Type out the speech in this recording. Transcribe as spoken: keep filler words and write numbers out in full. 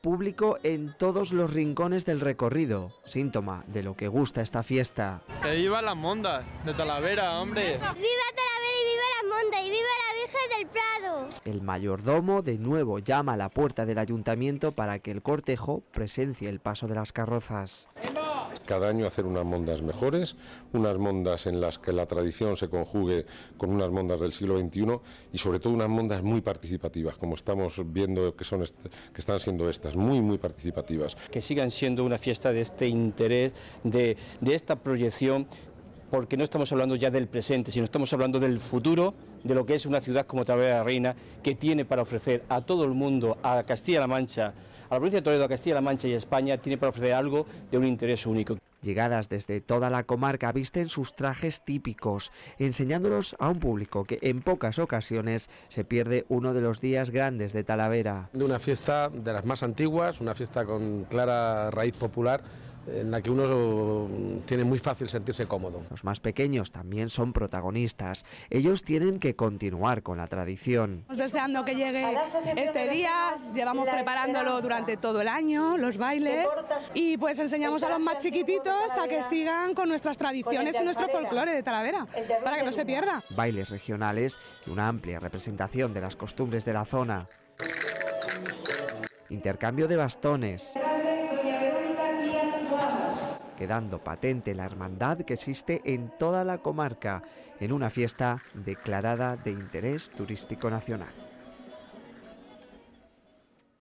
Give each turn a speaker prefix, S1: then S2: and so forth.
S1: público en todos los rincones del recorrido, síntoma de lo que gusta esta fiesta.
S2: ¡Que viva las mondas de Talavera, hombre!
S3: ¡Viva Talavera y viva las mondas y viva la Virgen del Prado!
S1: El mayordomo de nuevo llama a la puerta del ayuntamiento para que el cortejo presencie el paso de las carrozas.
S4: Cada año hacer unas mondas mejores, unas mondas en las que la tradición se conjugue con unas mondas del siglo veintiuno y sobre todo unas mondas muy participativas, como estamos viendo que, son que están siendo estas, muy muy participativas.
S5: Que sigan siendo una fiesta de este interés, de, de esta proyección, porque no estamos hablando ya del presente, sino estamos hablando del futuro, de lo que es una ciudad como Talavera de la Reina, que tiene para ofrecer a todo el mundo, a Castilla-La Mancha, a la provincia de Toledo, a Castilla-La Mancha y a España, tiene para ofrecer algo de un interés único.
S1: Llegadas desde toda la comarca visten sus trajes típicos, enseñándolos a un público que en pocas ocasiones se pierde uno de los días grandes de Talavera.
S6: De una fiesta de las más antiguas, una fiesta con clara raíz popular, en la que uno tiene muy fácil sentirse cómodo.
S1: Los más pequeños también son protagonistas. Ellos tienen que continuar con la tradición.
S7: Deseando que llegue este día, llevamos preparándolo durante todo el año, los bailes, y pues enseñamos a los más chiquititos a que sigan con nuestras tradiciones y nuestro folclore de Talavera, para que no se pierda.
S1: Bailes regionales y una amplia representación de las costumbres de la zona. Intercambio de bastones, quedando patente la hermandad que existe en toda la comarca, en una fiesta declarada de interés turístico nacional.